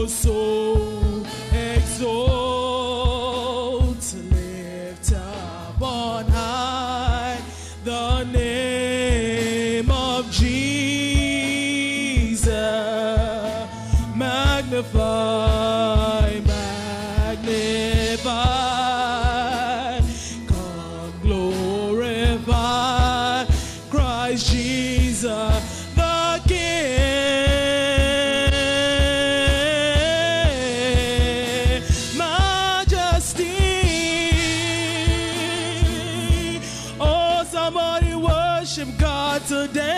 so exalt, lift up on high the name of Jesus. Magnify, magnify, come glorify Christ Jesus the King. Majesty, oh somebody worship God today.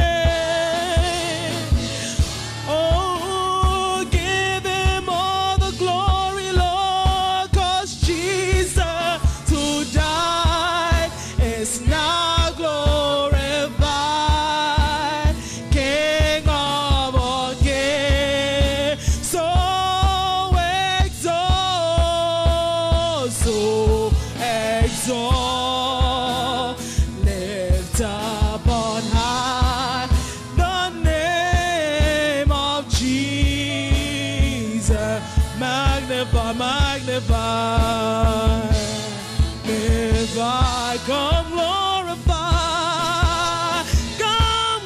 Magnify, come glorify, come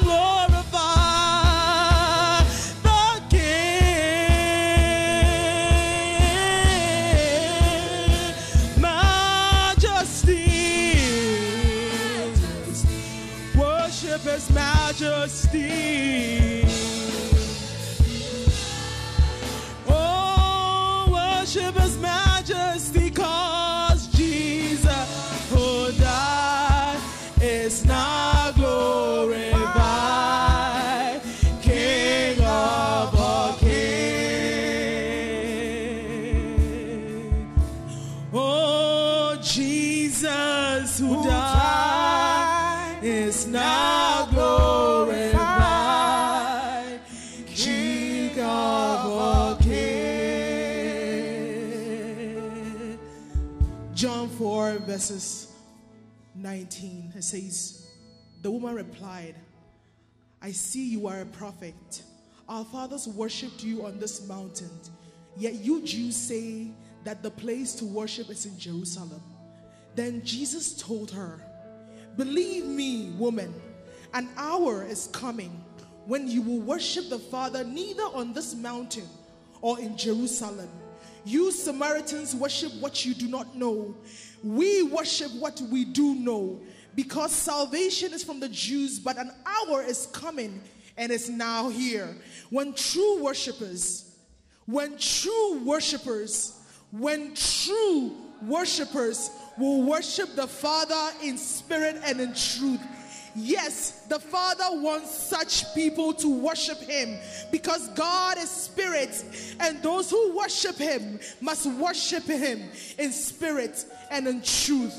glorify the King. Majesty, worship His majesty. Worship His majesty, cause Jesus who died is now glorified, King of all kings. Oh, Jesus who died is now glorified, King of all kings. John 4 verses 19, it says, the woman replied, I see you are a prophet. Our fathers worshipped you on this mountain, yet you Jews say that the place to worship is in Jerusalem. Then Jesus told her, believe me, woman, an hour is coming when you will worship the Father neither on this mountain or in Jerusalem. You Samaritans worship what you do not know. We worship what we do know, because salvation is from the Jews, but an hour is coming and is now here when true worshipers will worship the Father in spirit and in truth. Yes, the Father wants such people to worship Him, because God is spirit, and those who worship Him must worship Him in spirit and in truth.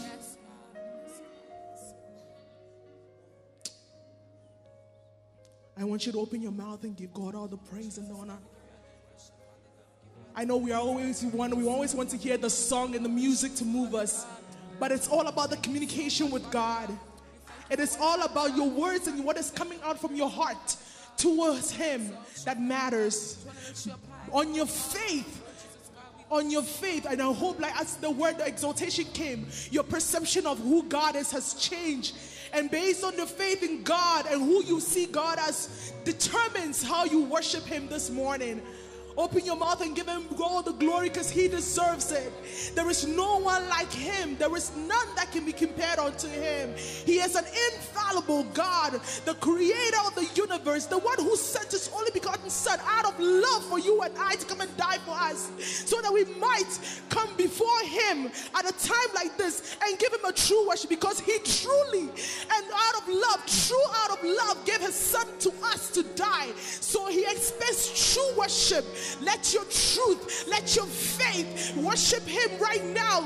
I want you to open your mouth and give God all the praise and honor. I know we always want to hear the song and the music to move us, but it's all about the communication with God. It is all about your words and what is coming out from your heart towards Him that matters. On your faith, and I hope, like as the word, the exaltation came, your perception of who God is has changed. And based on the faith in God and who you see God as determines how you worship Him this morning. Open your mouth and give Him all the glory, because He deserves it. There is no one like Him. There is none that can be compared unto Him. He is an infallible God, the creator of the universe, the one who sent His only begotten Son out of love for you and I to come and die for us, so that we might come before Him at a time like this and give Him a true worship, because He truly and out of love gave His Son to us to die. So He expects true worship. Let your truth, let your faith worship Him right now.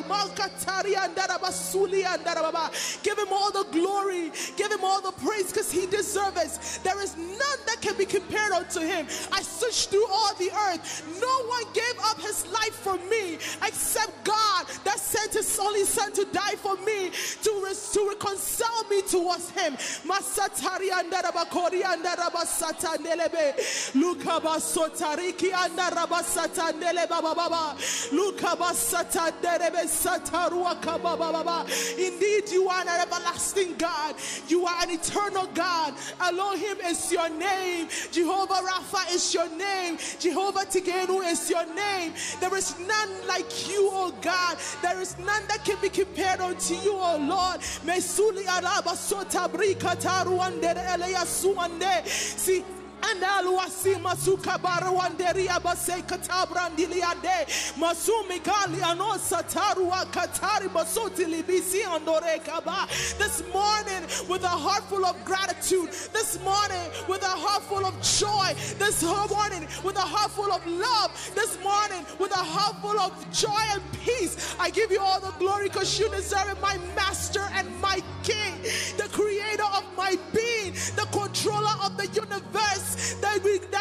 Give Him all the glory, give Him all the praise, because He deserves it. There is none that can be compared unto Him. I searched through all the earth. No one gave up His life for me except God, that sent His only Son to die for me, to reconcile me to towards him. Masatari andarabakori andarabasata nelebe. Lukabasotariki andarabasata nelebe baba. Lukabasata nerebe satarua kababa. Indeed, you are an everlasting God. You are an eternal God. Elohim is your name. Jehovah Rapha is your name. Jehovah Tigenu is your name. There is none like you, O God. There is none that can be compared unto you, O Lord. Mesuli araba sota brika taruande eleya suande. See, Analuasi masuka barawanderi abase katabrandiliade masumi gali anosa tarua katari basoti libisi andore kaba. This morning with a heart full of gratitude, this morning with a heart full of joy, this morning with a heart full of love, this morning with a heart full of joy and peace, I give you all the glory because you deserve it, my master and my king, the creator of my being, the controller of the universe. That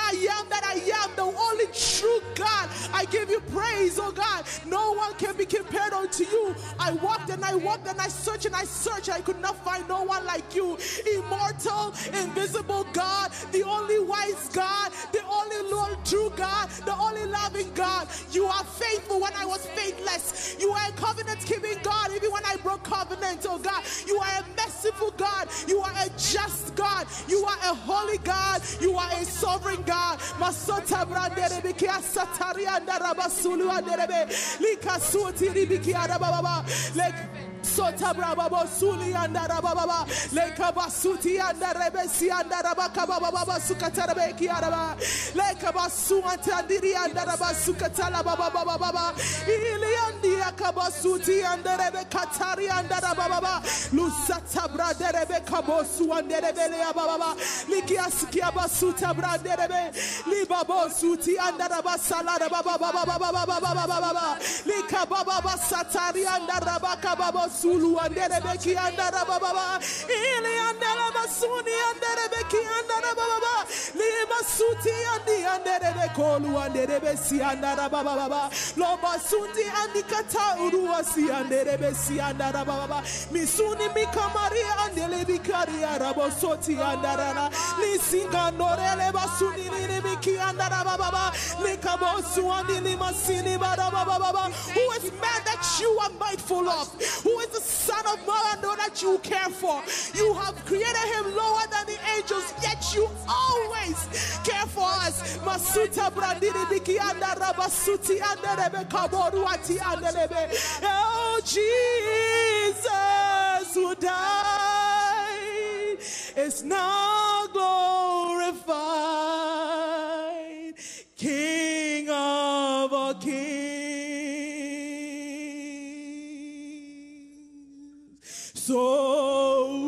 I am, the only true God. I give you praise, oh God. No one can be compared unto you. I walked and I walked and I searched and I searched. I could not find no one like you. Immortal, invisible God, the only wise God, the only Lord true God, the only loving God. You are faithful when I was faithless. You are a covenant-keeping God even when I broke covenant, oh God. You are a merciful God. You are a just God. You are a holy God. You are a sovereign God. Masota branderebe kia satari andaraba sulu anderebe lika suti ribiki arababa lek sota brababa suli andarababa leka basuti andarebe si andaraba kababa sukatarebe ki araba leka basu antandiri andaraba sukatala baba ili andia kabasuti andarebe katari andarababa lusata branderebe kabosu anderebe le baba liki asikia basuta branderebe libabo suti andaraba salada baba lika baba satari andaraba kababo sulu anderebe ki andaraba baba ili andaraba suni anderebe ki andaraba baba liba suti andi anderebe kolu anderebe si andaraba baba loba suti andikata urua si anderebe si andaraba baba misuni mikamari andelebi kari arabo soti andarana lisinga norele basuni libiki andaraba baba likabosu andili masini baraba baba. Who is man that you are mindful of? Who is the son of man that you care for? You have created him lower than the angels, yet you always care for us. Masuta brandini biki andaraba suti anderebe kaboruati anderebe. Oh Jesus who died is now glorified, King of all kings. So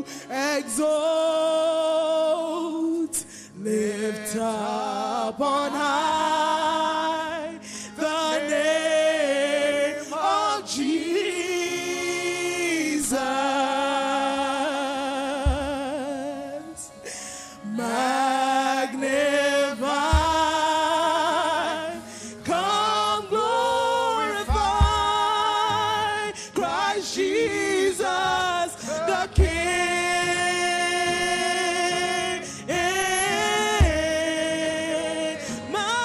exalt, lift up on high the name of Jesus. Magnify, come glorify Christ Jesus the King.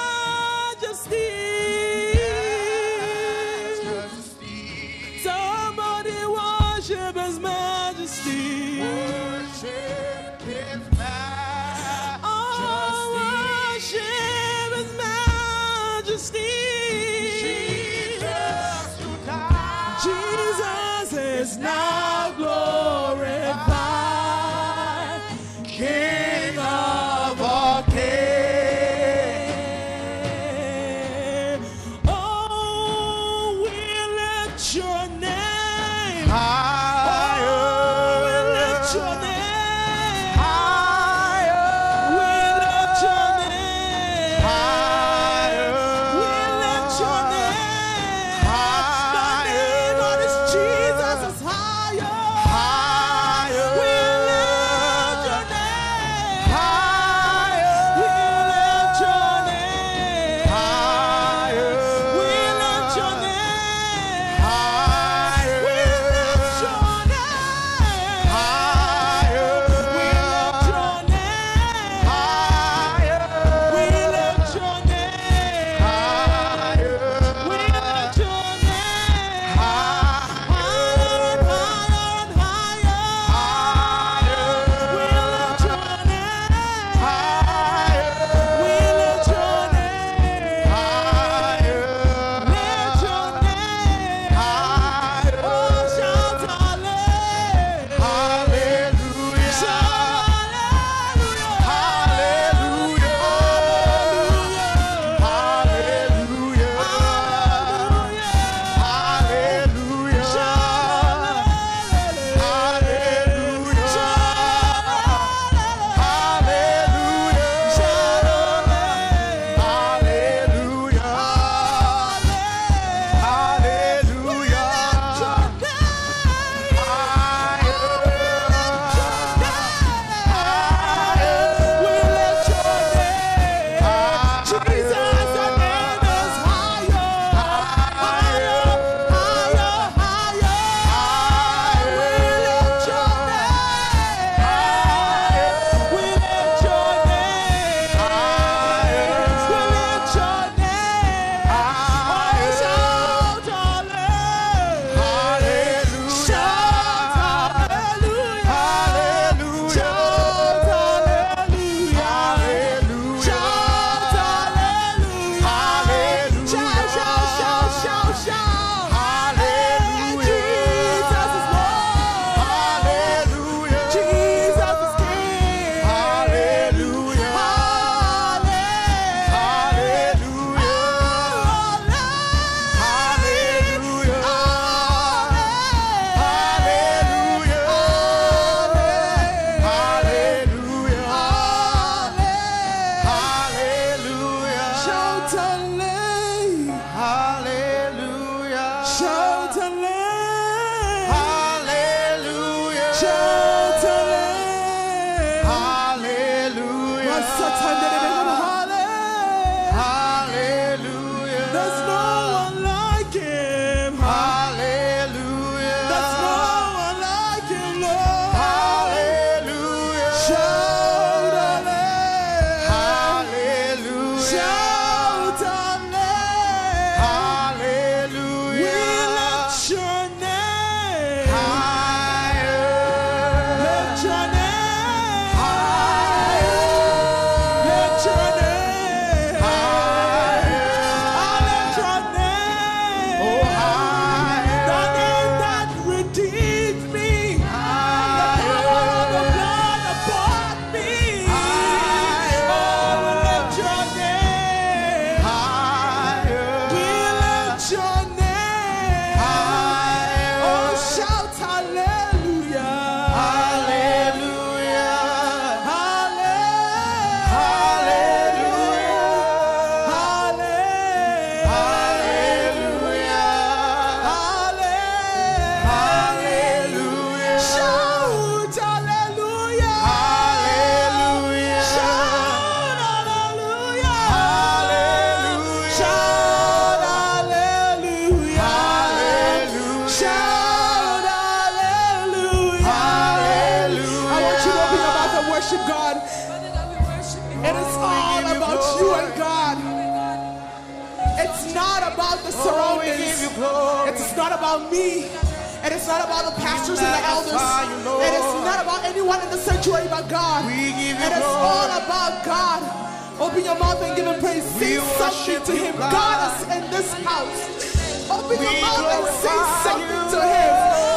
about the surroundings. It is not about me. It is not about the pastors and the elders. It is not about anyone in the sanctuary but God. It is all about God. Open your mouth and give him praise. Sing something to him. God is in this house. Open your mouth and sing something to him.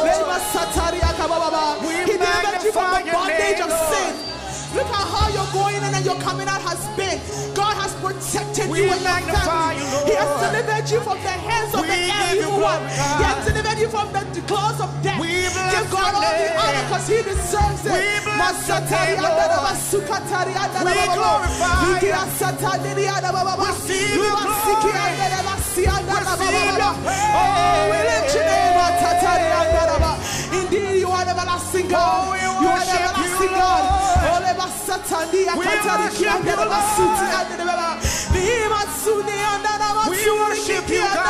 He delivered you from the bondage of sin. Look at how you're going in and you're coming out has been. God has protected you and your family. He has delivered you from the hands of the evil one. He has delivered you from the claws of death. Give God all the honor because he deserves it. We glorify we lift your name. Indeed, you are the everlasting God. You are the everlasting God. We worship you, God.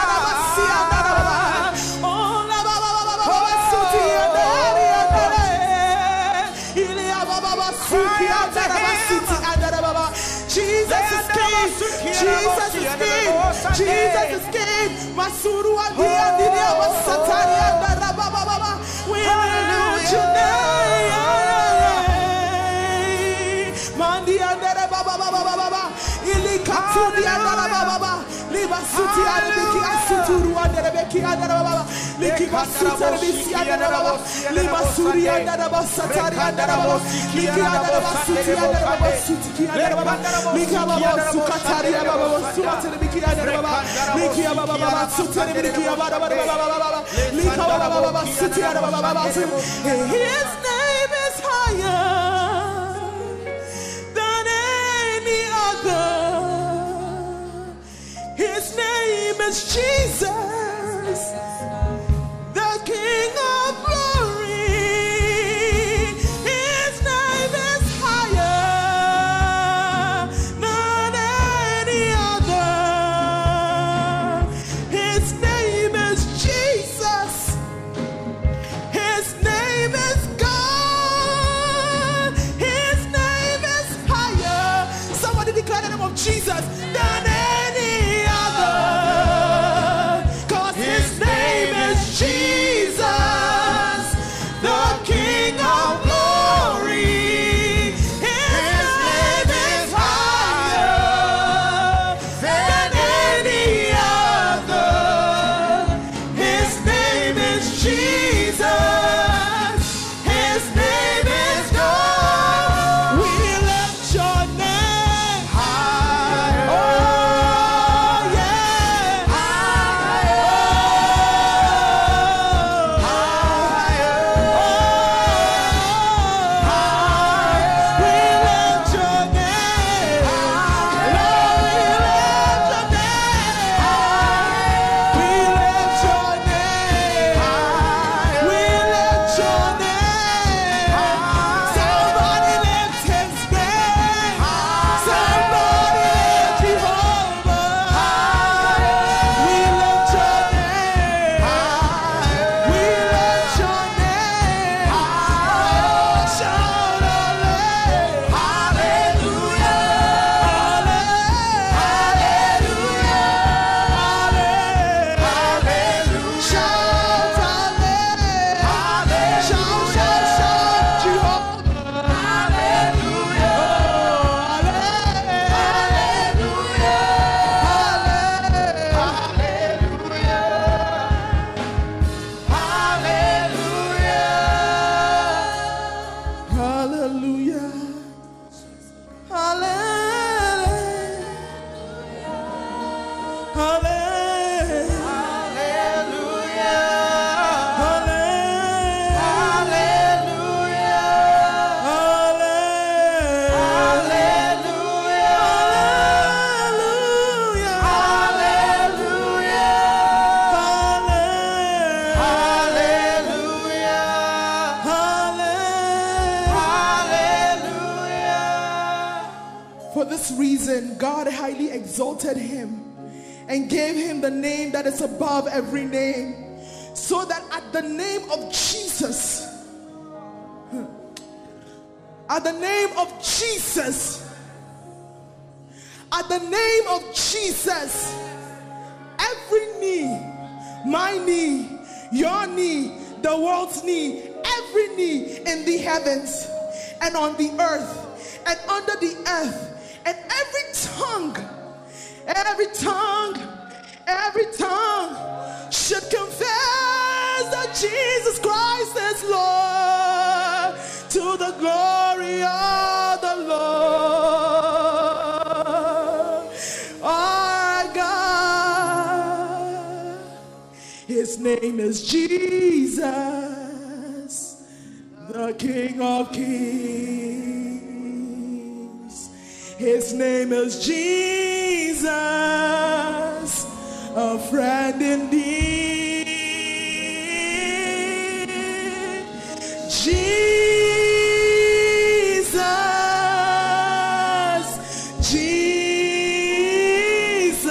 Jesus is King. Jesus is King. Jesus is King. Masuru andiya masatari andara baba. We lift your name. Mandi andara baba. Ili katudi andara baba. Liba suti andiki asuturu andara beki andara baba. Liki basutara bisi andara baba. Liba suri andara baba satari andara baba. Liki andara baba suti andara baba suti ki andara baba. Liki baba sukatari baba suatari biki andara baba. Liki baba sutari biki baba baba. Liki baba suti andara baba. His name is higher than any other. His name is Jesus, the King of glory. His name is higher than any other. His name is Jesus. His name is God. His name is higher. Somebody declare the name of Jesus than any other. Cause his name is Jesus, the King of glory. His name is higher than any other. His name is Jesus. His name is God. We lift your name high. Oh yeah. We lift your name. Lord, we lift your name. We lift your name. We lift your name. Somebody lift his name. Somebody lift Jehovah. We lift your name. We lift your name. Shout hallelujah. Hallelujah. Shout hallelujah. Shout Jehovah. Hallelujah. For this reason, God highly exalted him and gave him the name that is above every name, so that at the name of Jesus, at the name of Jesus, at the name of Jesus, every my knee, your knee, the world's knee, every knee in the heavens and on the earth and under the earth, and every tongue should confess that Jesus Christ is Lord, to the glory of the Lord our God. His name is Jesus, the King of Kings. His name is Jesus, a friend indeed. Jesus, Jesus,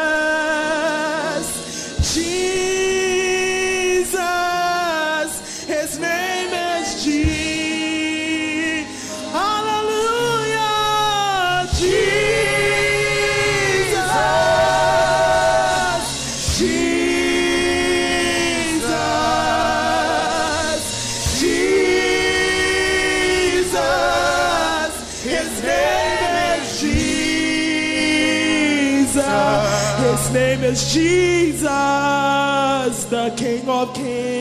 Jesus. His name is Jesus. Hallelujah, Jesus, Jesus, Jesus. His name is Jesus. His name is Jesus, the King of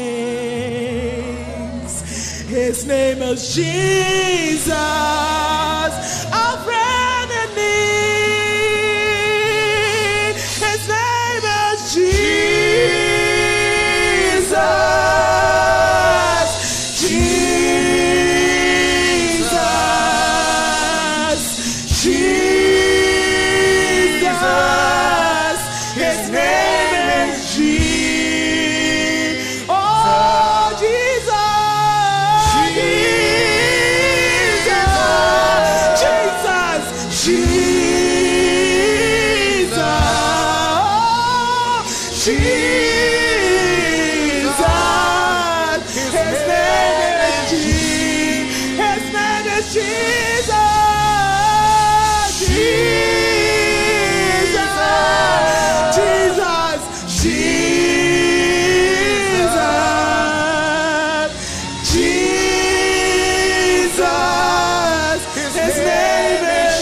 Kings. His name is Jesus, our friend in need. His name is Jesus, Jesus, Jesus. His name is Jesus. Oh, Jesus, Jesus, Jesus, Jesus. His name is Jesus. His name is Jesus. Jesus, Jesus, Jesus. His name is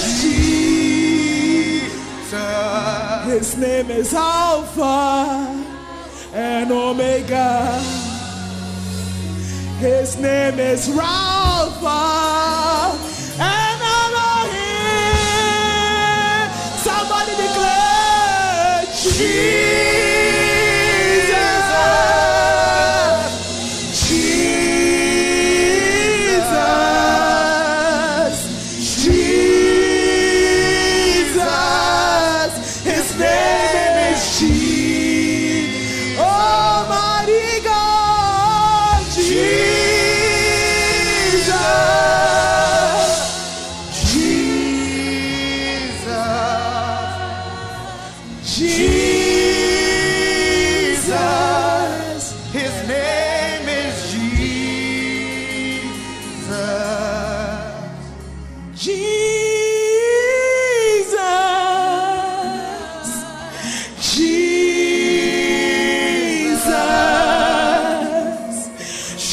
Jesus. His name is Alpha and Omega. His name is Rapha and Elohim. Somebody declare Jesus, Jesus, Jesus. His name is Jesus. Almighty God, Jesus, Jesus. His name is Jesus. Jesus, Jesus,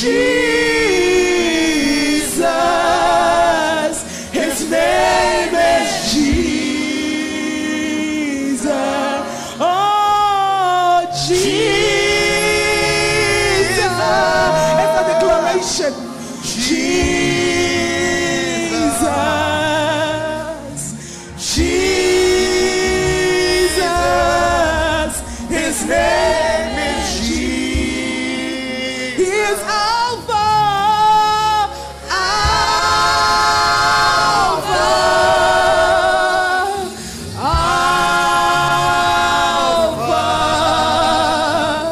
Jesus. His name is Jesus. Oh, Jesus. It's a declaration. Jesus, Jesus. His name is Jesus. He is Alpha, Alpha, Alpha,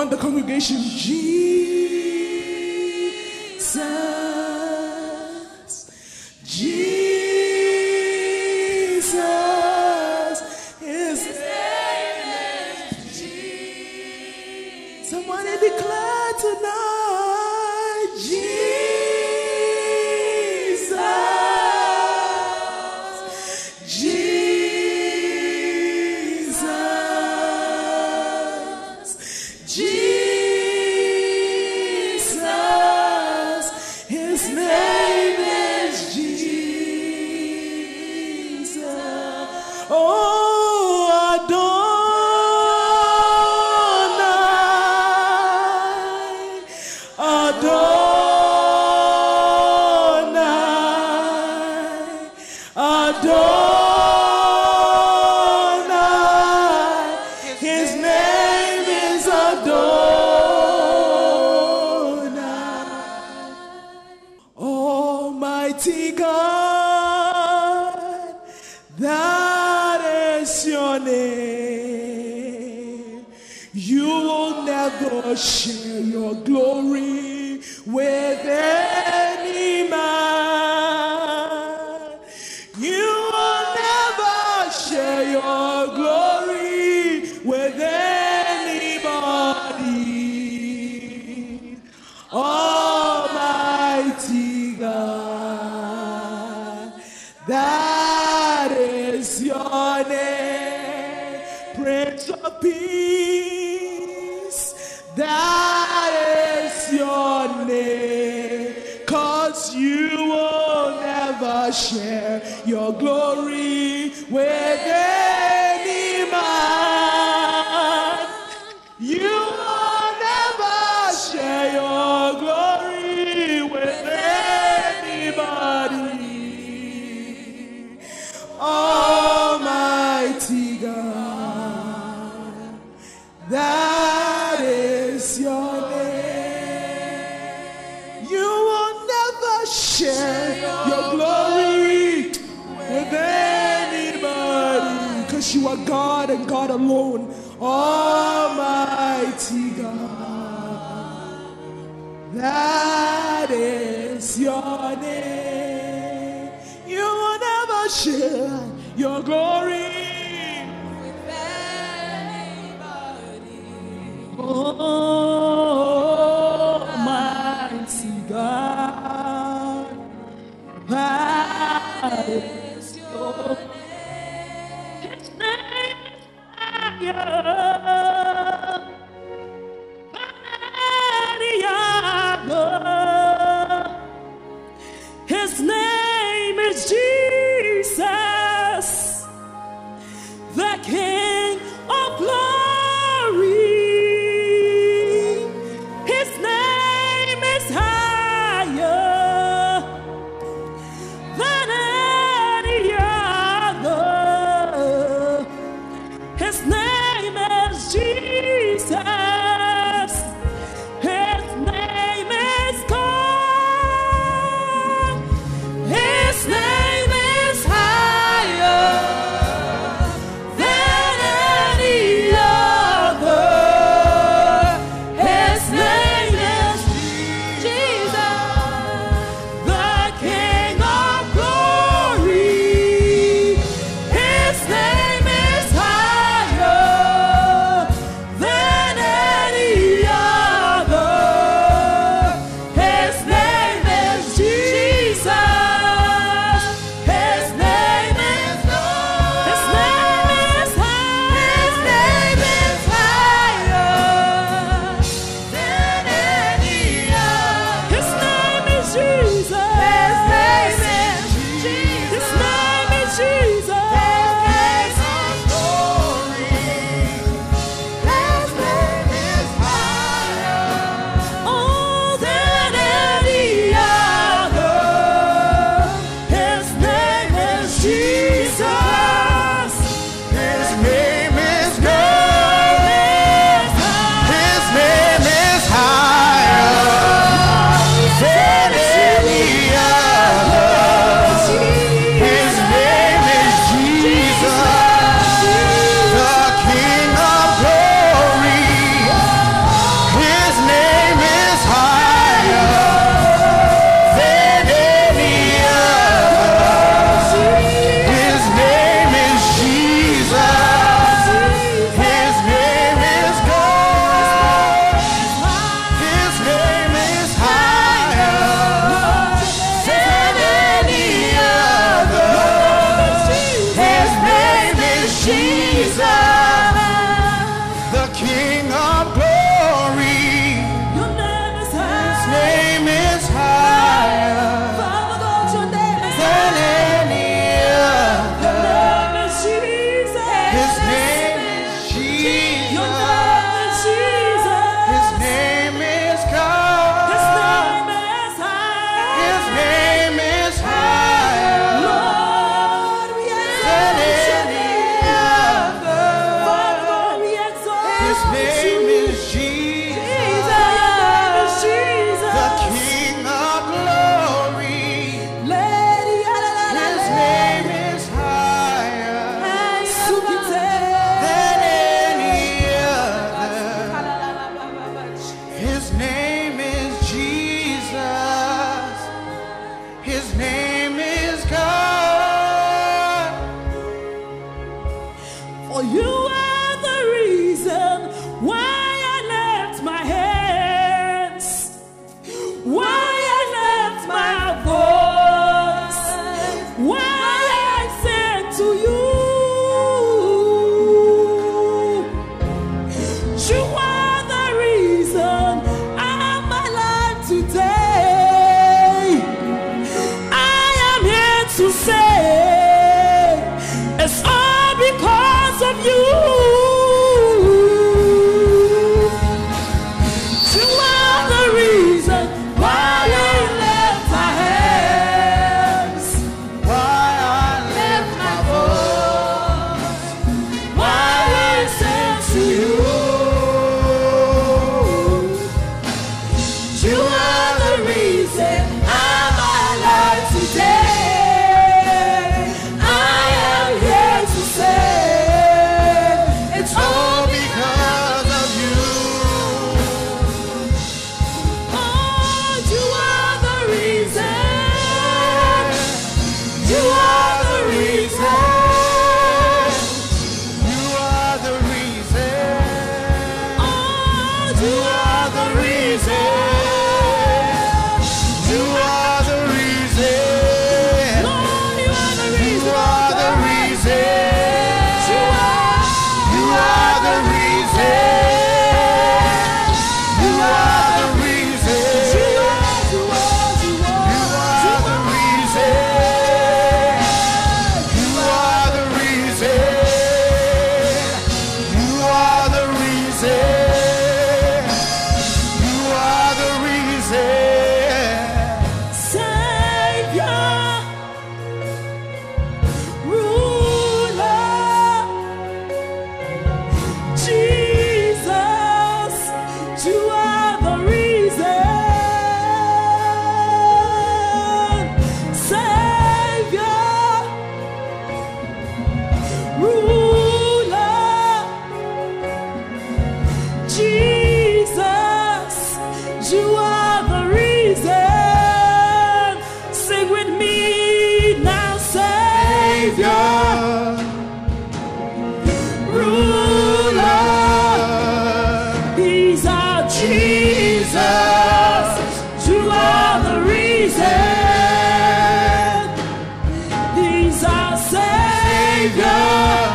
on, the congregation. Jesus, Jesus, His name is Jesus. Somebody declare tonight, Jesus, Jesus, Jesus, His name is Jesus. Oh, Adonai, Adonai, Adonai, His name is Adonai. Almighty God, that is your name. You will never share your glory with any man. You will never share your glory with anybody. Almighty God, that is your name. Prince of Peace, that is your name. 'Cause you will never share your glory with any man. You will never share your glory with anybody. Almighty God, that is your name. You will never share your glory with anybody, 'cause you are God and God alone. Almighty God, that is your name. You will never share your glory with anybody. Almighty God, that is your name. His name is higher than any other. His name is Jesus, the King of glory. His name is God. For you are the reason why I lift my hands, why I lift my voice, why I sing to you. You are the reason I'm alive today. I am here to say it's all because of you. You are the reason why I lift my hands, Why I lift my voice, why I sing to you. You are the reason I'm alive today. I am here to say it's all because of you. Oh, you are the reason. You are the reason. You are the reason. Oh, You are the reason. You are the reason. Lord, you are the reason. You are the reason. You You are the reason. You are the reason. You are the reason. You are the reason. You are the reason. You are the reason. Savior, ruler, Jesus, you are the reason. Savior, ruler, Jesus, you are the reason. Sing with me now, Savior, ruler, He's our Jesus. You are the reason. He's our Savior.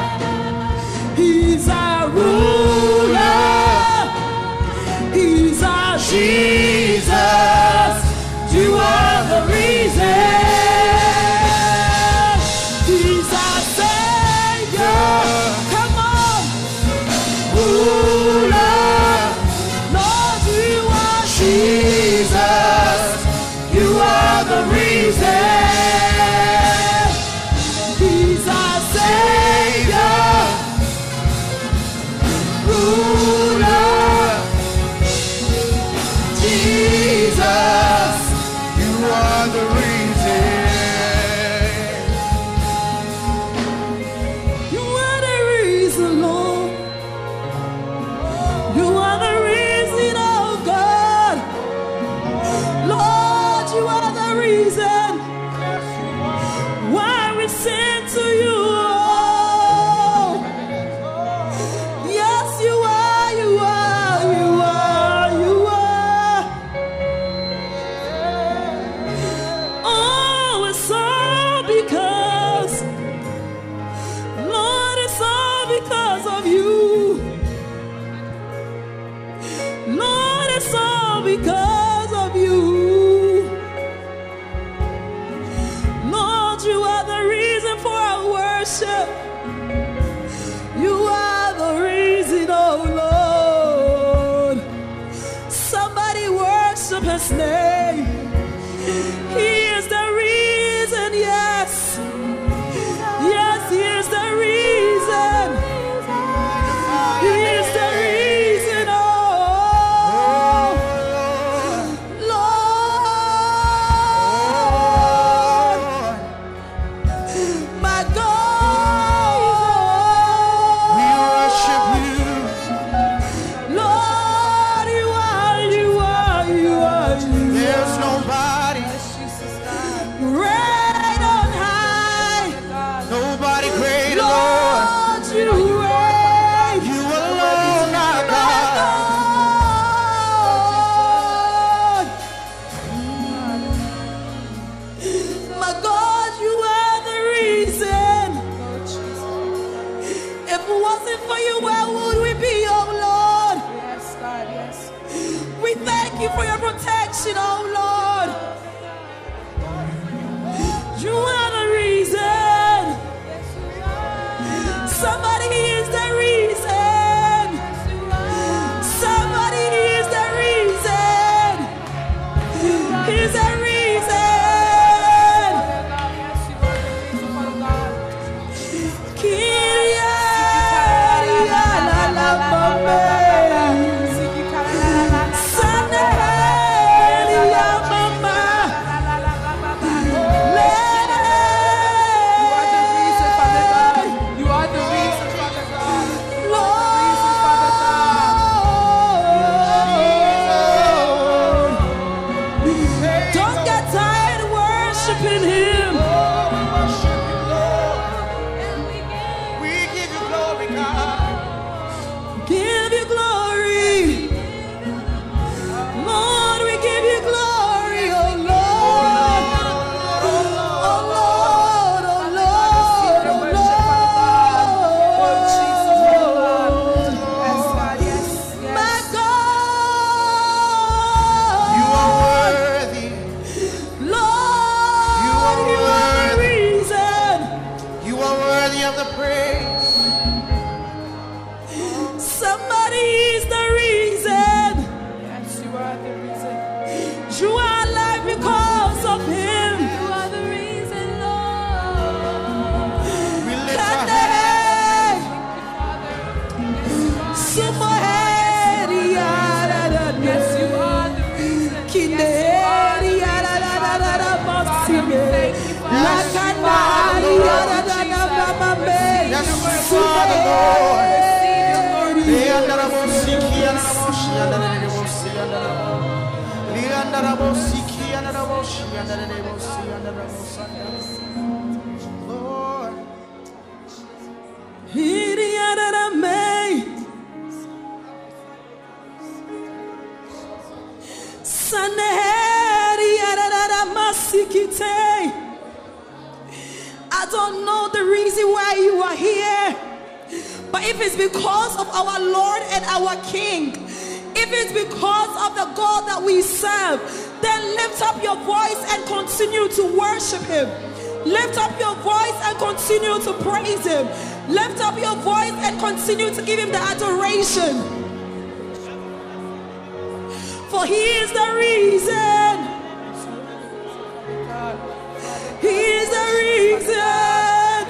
He's our ruler. He's our Jesus. You are the reason. He's our Savior. Come on. Ruler. Lord, you are Jesus. You are the reason. He's our Savior. Ruler. Jesus. You are the reason. You are the reason, Lord. You are the reason, oh God. Lord, you are the reason why we sing to you. Yes, you are, you are, you are, you are. Oh, it's all because, Lord, it's all because of you. Lord, it's all because of you. Lord, you are the reason for our worship. You are the reason, oh Lord. Somebody worship His name. He is the reason, yes. Yes, He is the reason. He is the reason, oh Lord. My God. We worship you. Lord, you are, you are, you are, you are. reign on high. Nobody greater, Lord. Lord, you reign. You alone are God. My God, you are the reason. If it wasn't for you, where would we be, oh Lord? Yes, God, yes. We thank you for your protection, oh Lord. You are the reason. Somebody is the reason. Somebody is the reason. He's the reason. I don't know the reason why you are here, but if it's because of our Lord and our King, if it's because of the God that we serve, then lift up your voice and continue to worship Him. Lift up your voice and continue to praise Him. Lift up your voice and continue to give Him the adoration. For He is the reason. He is the reason.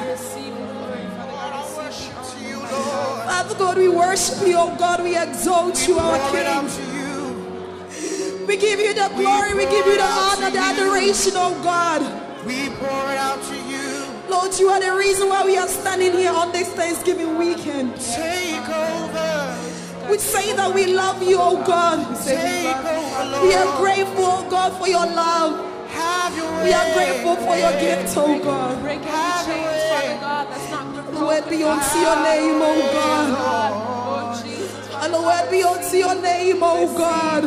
Father God, we worship you, oh God. We exalt you, our King. We give you the glory, we give you the honor, the adoration, oh God. We pour it out to you. Lord, you are the reason why we are standing here on this Thanksgiving weekend. Take over. We say that we love you, oh God. Take over, Lord. We are grateful, oh God, for your love. Have your way. We are grateful for your gift, oh God. Break every chains, Father God, that's not Hallowed be unto your name, oh God. Hallowed be unto your name, oh God.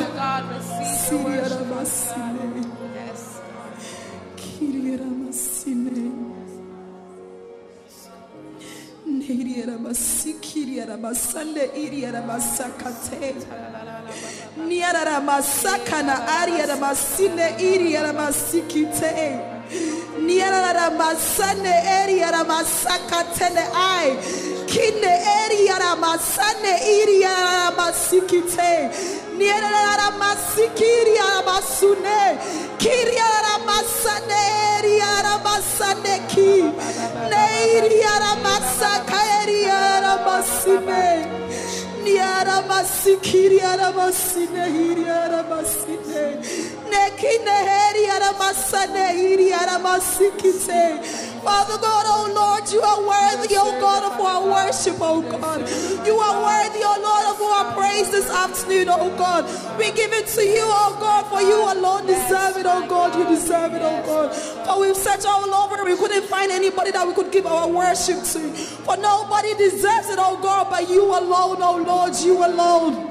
Niara masakana aria masine iria masikite. Niara masane area masakatene ai. Kine area masane iria masikite. Niara masikiria masune. Kiria masane area masane ki. Neiria masaka area masine. Niara masikiri ara masine hiri ara masine nekine heri ara masane hiri ara Father God, oh Lord, you are worthy, oh God, of our worship, oh God. You are worthy, oh Lord, of our praise this afternoon, oh God. We give it to you, oh God, for you alone deserve it, oh God. You deserve it, oh God. For we've searched all over, we couldn't find anybody that we could give our worship to. For nobody deserves it, oh God, but you alone, oh Lord, you alone.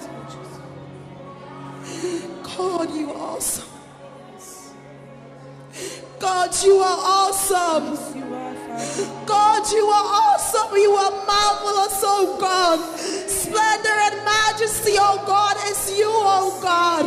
God, you are awesome. God, you are awesome. God, you are awesome. You are marvelous, oh God. Splendor and majesty, oh God, is you, oh God.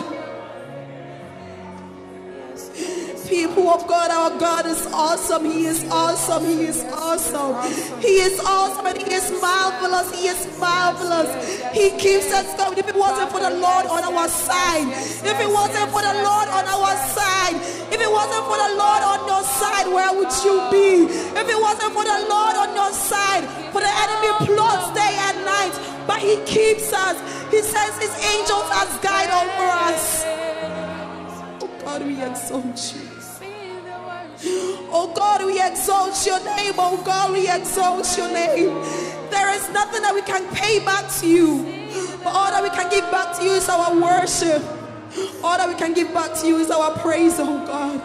People of God, our God is awesome. He is awesome. He is awesome. He is awesome and he is marvelous. He is marvelous. He keeps us going. If it wasn't for the Lord on our side, if it wasn't for the Lord on our side, if it wasn't for the Lord on your side, where would you be? If it wasn't for the Lord on your side, for the enemy plots day and night, but he keeps us. He sends his angels as guide over us. Oh God, we exalt you. Oh God, we exalt your name. Oh God, we exalt your name. There is nothing that we can pay back to you, but all that we can give back to you is our worship. All that we can give back to you is our praise, oh God.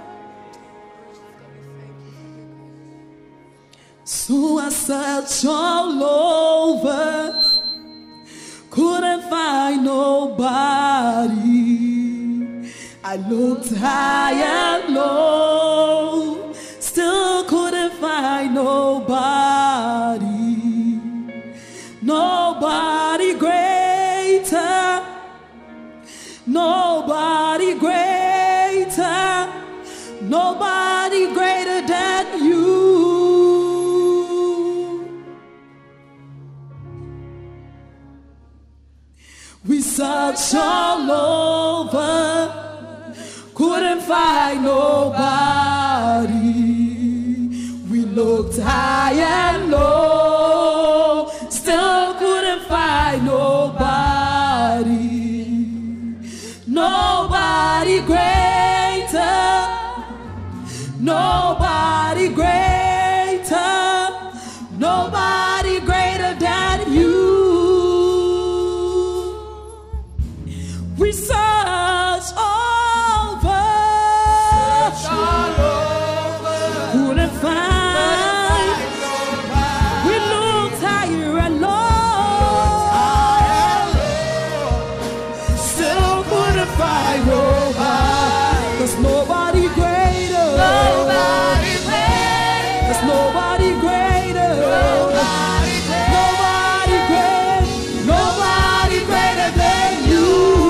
So I searched all over, couldn't find nobody. I looked high and low, still couldn't find nobody. Nobody greater, nobody greater, nobody greater than you. We searched all over, couldn't find nobody. We looked high and low, still couldn't find nobody. Nobody greater, nobody greater, nobody greater than you. We search over, couldn't find. We looked higher and low, still couldn't find nobody. There's nobody greater. Nobody greater. There's nobody greater. Nobody greater. Nobody greater than you.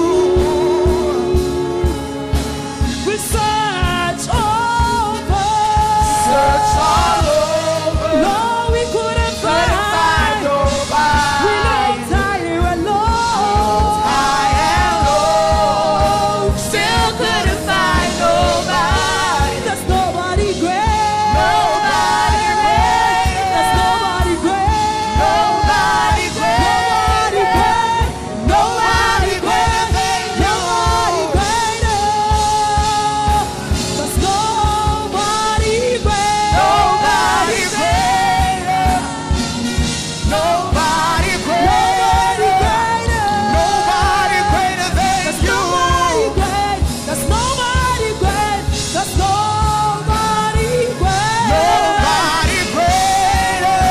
We search over. Search all over. No, we couldn't find nobody. We looked higher and low. High and low. Still couldn't find nobody. There's nobody great. Nobody great. There's nobody great. Nobody great. Nobody great. Nobody greater. There's nobody great. Nobody greater. Nobody greater. Nobody greater than you. There's nobody great. There's nobody great. Nobody greater.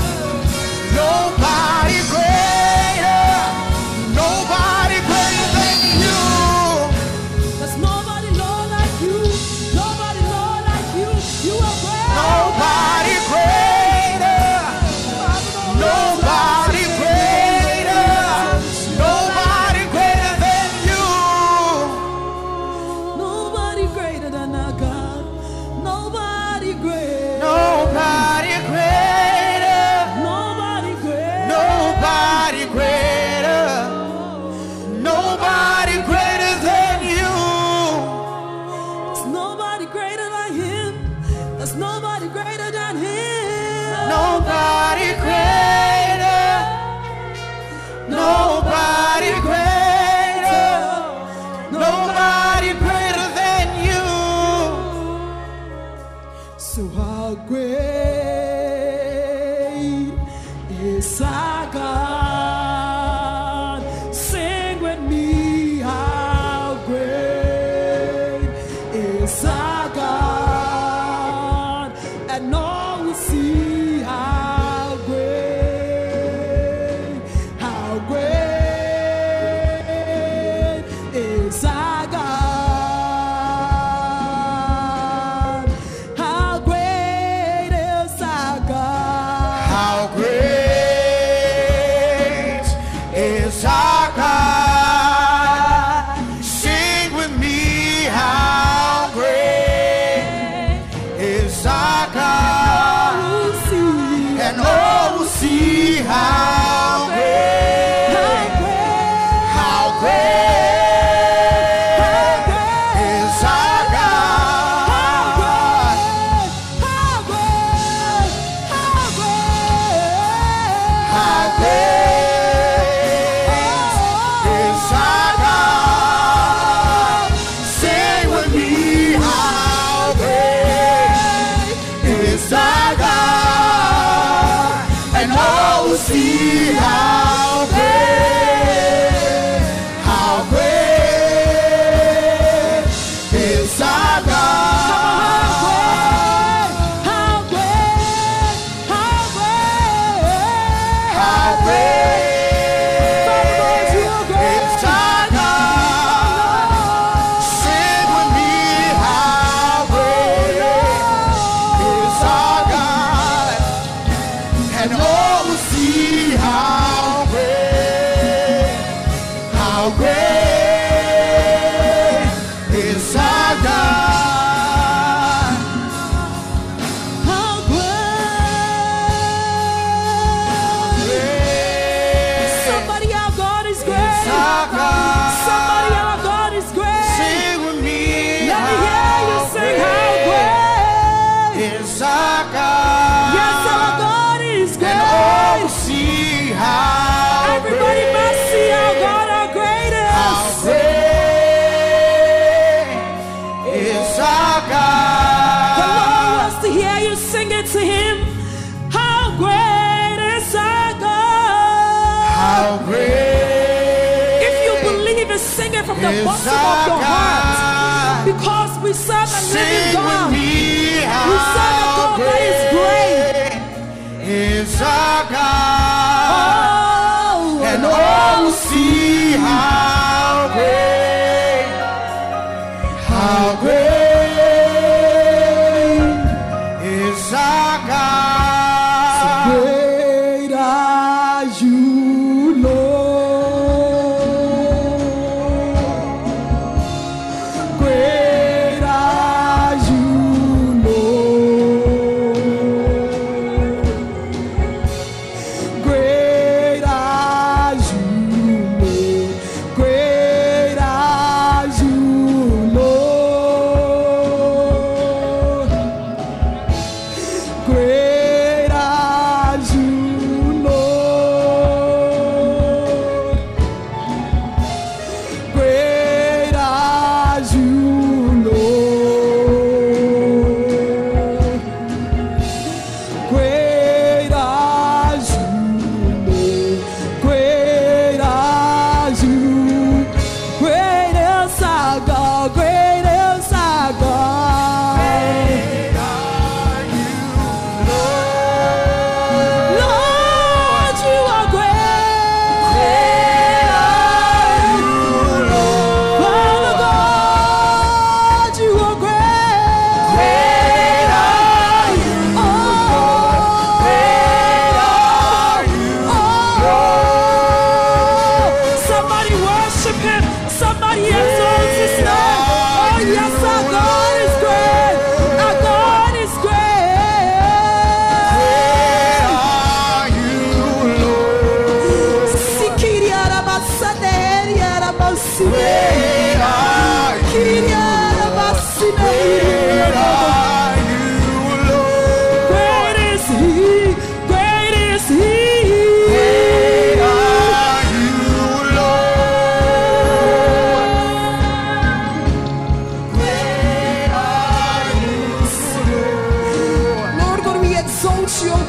Nobody greater. Nobody greater than you. There's nobody Lord like you. Nobody Lord like you. You are great. Nobody greater. Nobody greater. Nobody greater than you. Nobody greater than our God. Nobody greater. Nobody greater. Nobody greater. Nobody greater. Nobody greater than you. There's nobody greater than him. There's nobody greater than him. Nobody greater. Nobody greater. Nobody greater than you. So how great is our God? Sing with me, how great is our God? And all will see how great is our God. How great is our God? How great is our God? Sing with me, how great is our God? And all will see how great is our God. How great is our God? Sing with me, how great is our God? And all will see how great is our God. How great is our God? Sing with me, how great is our God? And all will see how great is our God. Somebody, our God is great. Is our God. Somebody, our God is great. Sing with me, Let me hear you sing how great. is our God. Yes, our God is And all will great. see how Everybody must see our God, our greatest. how great is our The Lord God. wants to hear you sing it to Him. How great is our God? How great If you believe it, sing it from the is bottom of our your heart. God. Because we serve a living Sing with God. me, We serve a how God that is great. is our God. Oh, And all will see how great is our God. great are you, Lord. Great are you,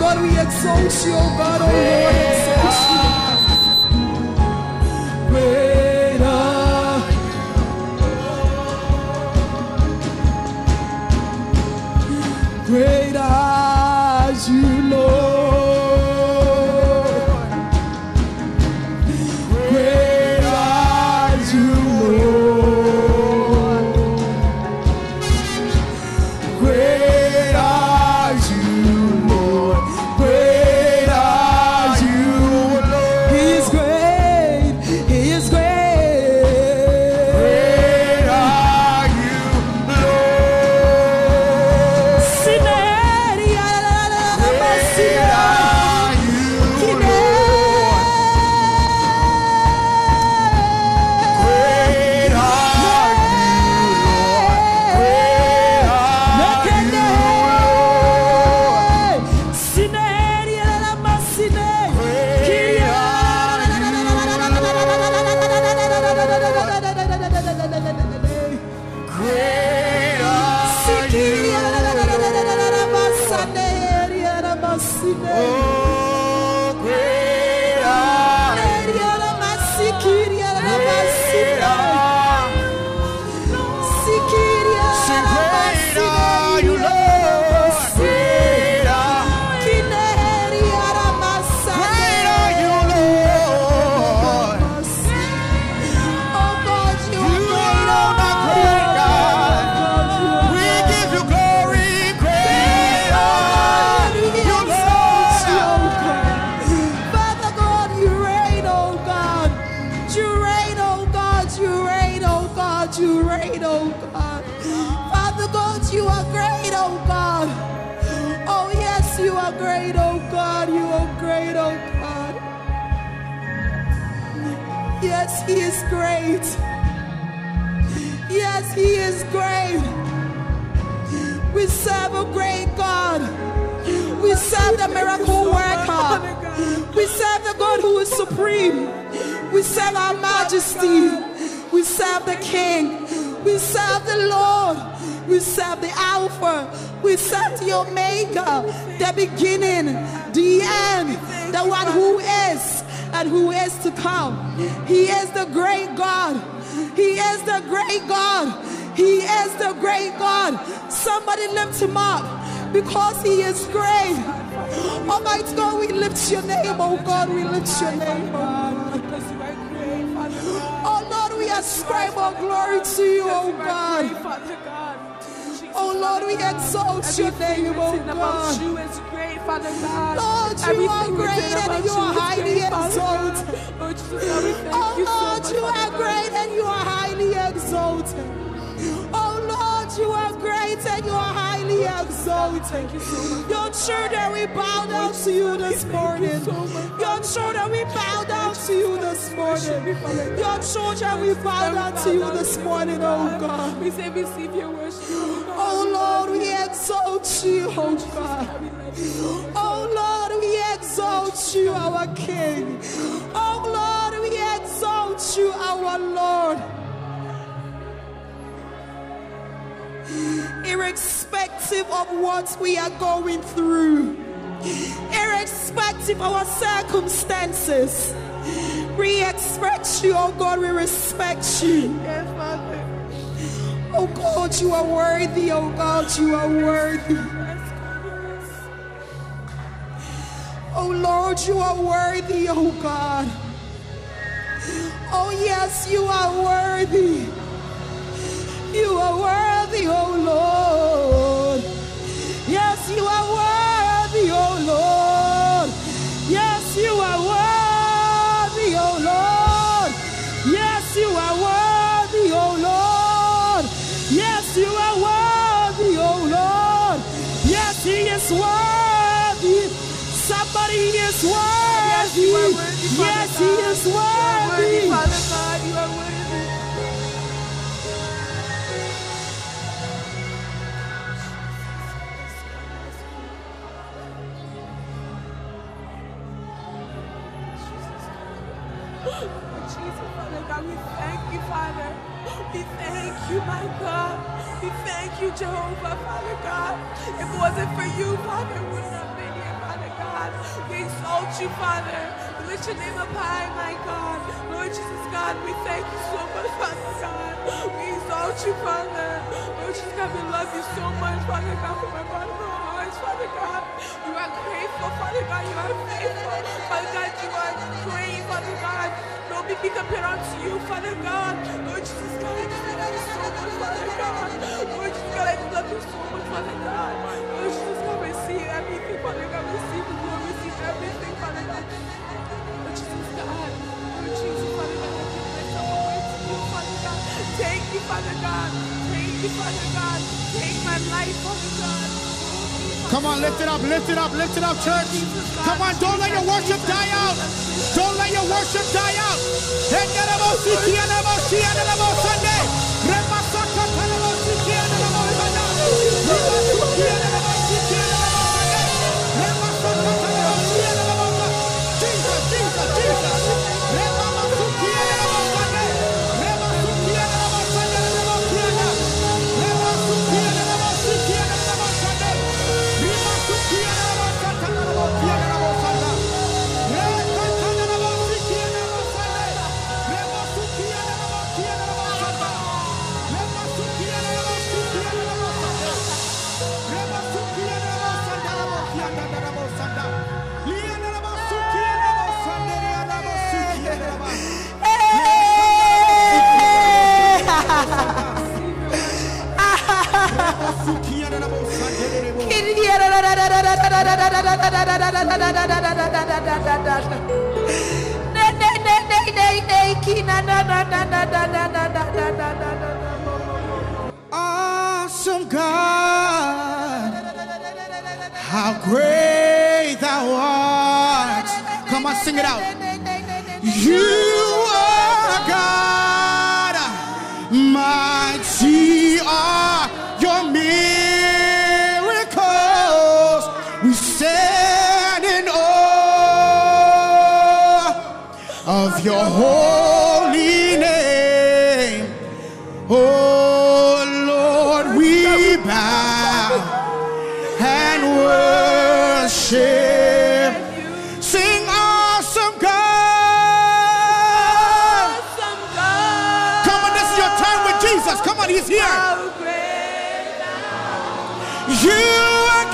God, we exalt you, oh God, oh Lord, exalt you. Great are you, Lord. Great are you, Lord. Great are you, Lord. Great are you, Lord. He is great. He is great. Great are you, Lord. Sineria, Yes, he is great. Yes, he is great. We serve a great God. We serve the miracle worker. We serve the God who is supreme. We serve our majesty. We serve the King. We serve the Lord. We serve the Alpha. We serve the Omega, the beginning, the end, the one who is and who is to come. He is the great God. He is the great God. He is the great God. Somebody lift him up because he is great. Almighty God, we lift your name, oh God, we lift your name, oh God. Oh Lord, we ascribe our glory to you, oh God. Oh Lord, we exalt your name, oh God. Lord, you are great and you are highly exalted. Oh Lord, you are great and you are highly exalted. Oh Lord, you are great and you are highly exalted. Your children, we bow down to you this morning. Your children, we bow down to you this morning. Your children, we bow down to you this morning, oh God. We say receive your worship. Oh Lord, we exalt you, oh God. Oh Lord, we exalt you, our King. Oh Lord, we exalt you, our Lord. Irrespective of what we are going through, irrespective of our circumstances, we expect you, oh God, we respect you. Yes, Father. Oh God, you are worthy, oh God, you are worthy. Oh Lord, you are worthy, oh God. Oh yes, you are worthy. You are worthy, oh Lord. Yes, you are worthy, oh Lord. Yes, you are worthy, oh Lord. Yes, you are worthy, oh Lord. Yes, you are worthy, oh Lord. Yes, he is worthy. Somebody is worthy. Yes, he is worthy. Father God, you are worthy. Jesus, Father God, we thank you, Father. We thank you, my God. We thank you, Jehovah, Father God. If it wasn't for you, Father, we would not have been here, Father God. God. We exalt you, Father. We lift your name up high, my God. Lord Jesus, God, we thank you so much, Father God. We exalt you, Father. Lord Jesus, God, we love you so much, Father God, from my bottom of our hearts, Father God. You are grateful, Father God. You are faithful, Father God. You are great, Father God. Nobody be compared unto you, Father God. Lord Jesus, God, I just love you so much, Father God. Lord Jesus, God, I just love you so much, Father God. Lord Jesus, God, receive everything, Father God. Receive the glory, receive everything, Father God. Lord Jesus, God. Lord Jesus, Father God, I give myself away to you, Father God. Take you, Father God. Take you, Father God. Take my life, Father God. Come on, lift it up, lift it up, lift it up, church. Come on, don't let your worship die out. Don't let your worship die out. Awesome God, how great thou art. Come on, sing it out. You are God, mighty are your miracles. We stand in awe of your holy name. Oh Lord, we bow and worship. Sing awesome God. Awesome God. Come on, this is your time with Jesus. Come on, he's here. How great thou art. You are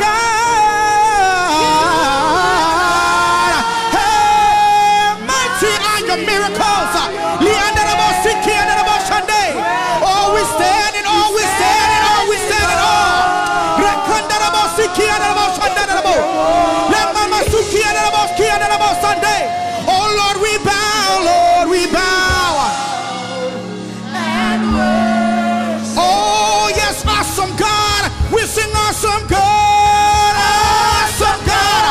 God. Hey, mighty are your miracles. Oh, we stand in awe, we stand in awe, we stand in awe. Oh Lord, we bow, Lord, we bow. Oh yes, awesome God. We sing awesome God, awesome God.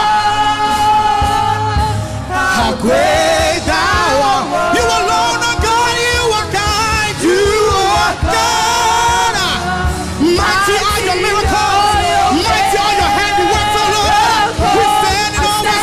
How great thou art. You alone are God, you are God, you are God. Mighty are your miracles, mighty are your handiworks, oh Lord. We stand in awe, we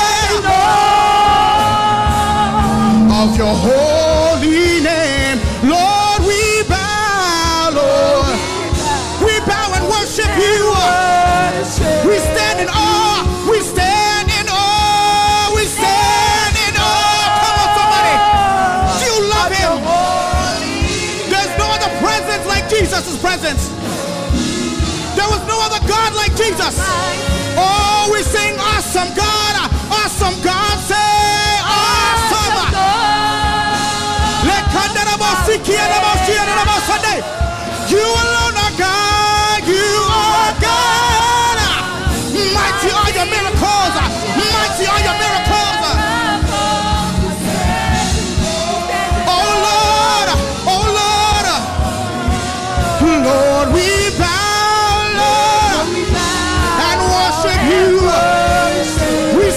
stand of your holy name. Lord, we bow, Lord. We bow and worship you. We stand in awe, we stand in awe, we stand in awe. Come on, somebody. You love him. There's no other presence like Jesus' presence. There was no other God like Jesus. Oh, we sing awesome God, awesome God, say awesome. You alone are God, you are God. Mighty are your miracles, mighty are your miracles. Oh Lord, oh Lord, Lord, we bow, Lord, and worship you. We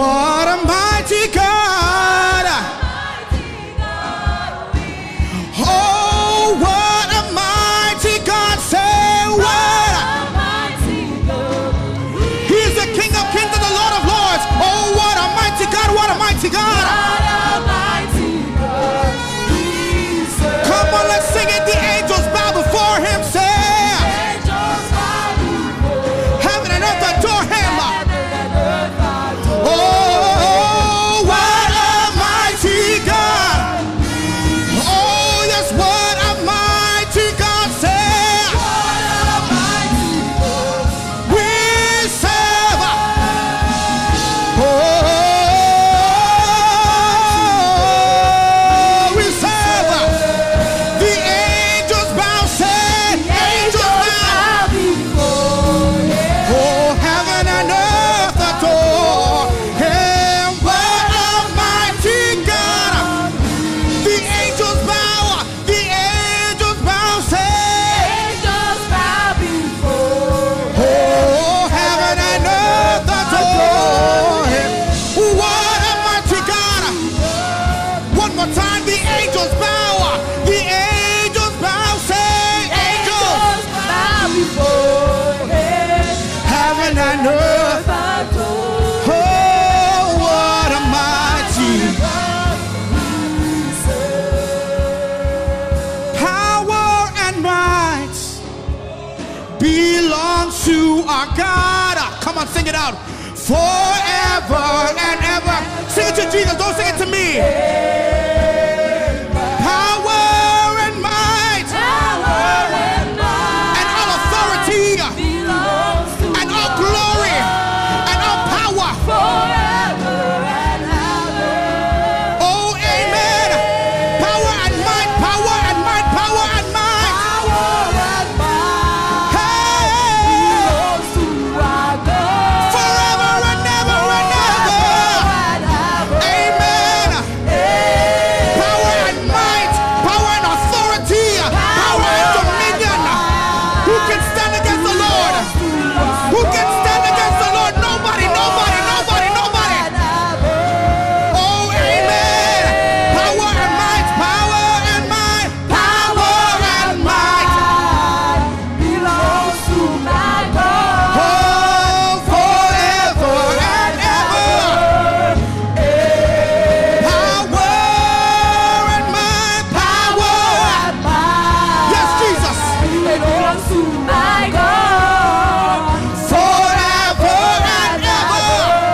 what a mighty God. Oh, what a mighty God. Say what? He's the King of Kings and the Lord of Lords. Oh, what a mighty God. What a mighty God. Come on, let's sing it. The angels bow before him. Say, heaven and earth adore him. Oh, what a mighty God. Oh, yes, what a mighty God. Say, we serve. Oh, we serve. The angels bow. Say, angels bow. Oh, heaven and earth adore him. What a mighty God. The angels bow. The angels bow. Say, oh, heaven and earth adore him. What a mighty God. One more time. The angels bow. The angels bow. Say, angels. Heaven and earth. Oh, what a mighty power and might belongs to our God. Come on, sing it out. Forever and ever. Sing it to Jesus. Don't sing it to me. Power and might and all authority and all glory and all power. Oh, amen. Power and might, power and might, power and might. Hey, forever and ever and ever. Amen. Power and might, power and authority, power and dominion. Who can stand against the Lord? Who can stand against the Lord? Nobody, nobody, nobody, nobody. Oh, amen. Power and might, power and might, power and might. Oh, forever and ever. Power and might, power. Yes, Jesus. Forever and ever.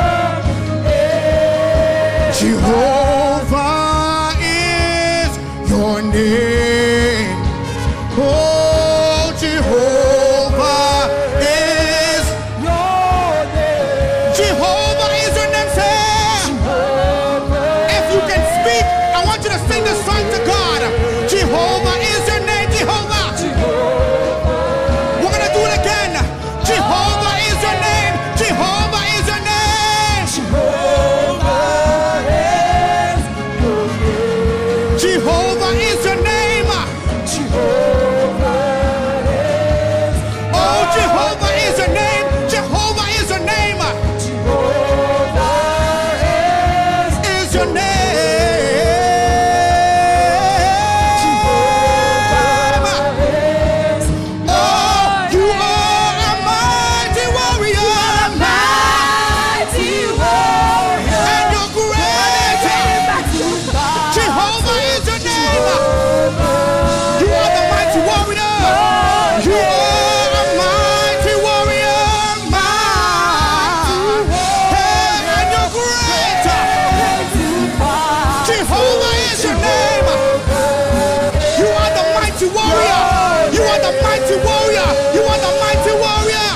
Jehovah is your name. Oh, Jehovah is your name. Jehovah is your name. Say, if you can speak, I want you to sing this song to God. Jehovah is your name. Jehovah. We're gonna do it again. Jehovah is your name. Jehovah is your name. Jehovah is your name. Oh, Jehovah is your name. Jehovah is your name. Is your name. Oh, you are a mighty warrior. And you're great. Jehovah is your name. You are the mighty warrior. You are a mighty warrior. Hey, and you're great. Jehovah is your name. You are the mighty warrior. You are the mighty warrior. You are the mighty warrior.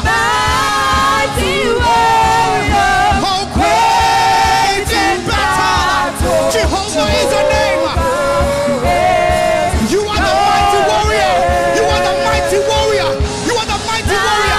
Oh, great in battle. Jehovah is your name. You are the mighty warrior. You are the mighty warrior. You are the mighty warrior.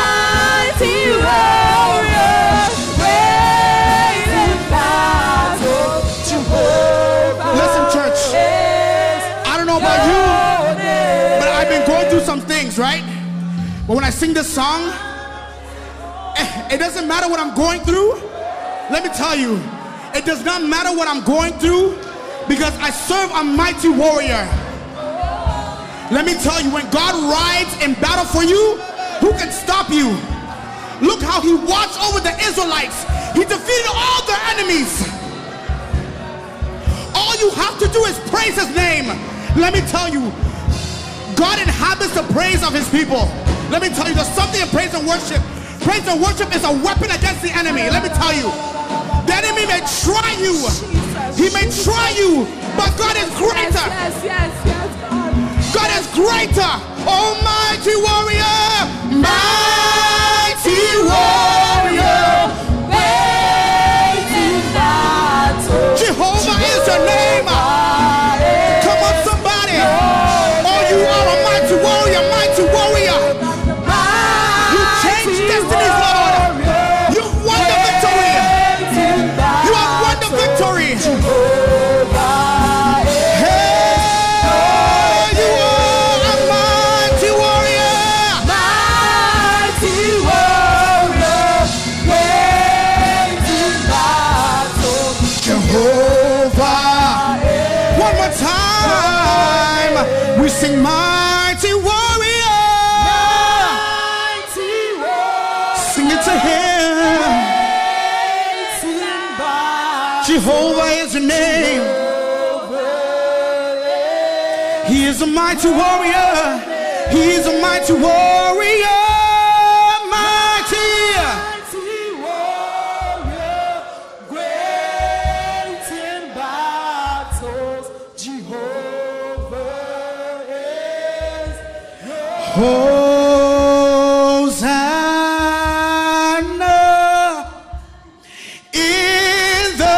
Listen, church. I don't know about you, but I've been going through some things, right? But when I sing this song, it doesn't matter what I'm going through. Let me tell you, It does not matter what I'm going through, because I serve a mighty warrior. Let me tell you, when God rides in battle for you, who can stop you? Look how he watched over the Israelites. He defeated all their enemies. All you have to do is praise his name. Let me tell you, God inhabits the praise of his people. Let me tell you, there's something in praise and worship. Praise and worship is a weapon against the enemy. Let me tell you, the enemy may try you. He may try you, but God is greater. Yes, God. God is greater. Almighty warrior, mighty warrior. Jehovah is your name. Come on, somebody. Oh, you are a mighty warrior, mighty warrior. You changed destinies, Lord. You've won the victory. You have won the victory. Hey, you are a mighty warrior. Mighty warrior, great in battle. Jehovah. One more time. We sing mighty warrior. Mighty warrior, Sing it to him. great in battle. Jehovah is your name. He is a mighty warrior. He is a mighty warrior. Mighty. Mighty warrior, great in battles. Jehovah is. Hosanna in the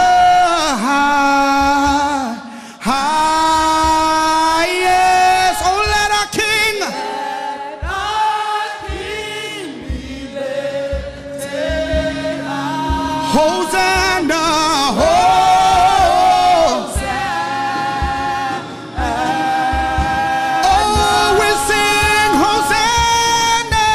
highest. Oh, let our King. Our King be lifted high. Hosanna. Oh, we sing Hosanna.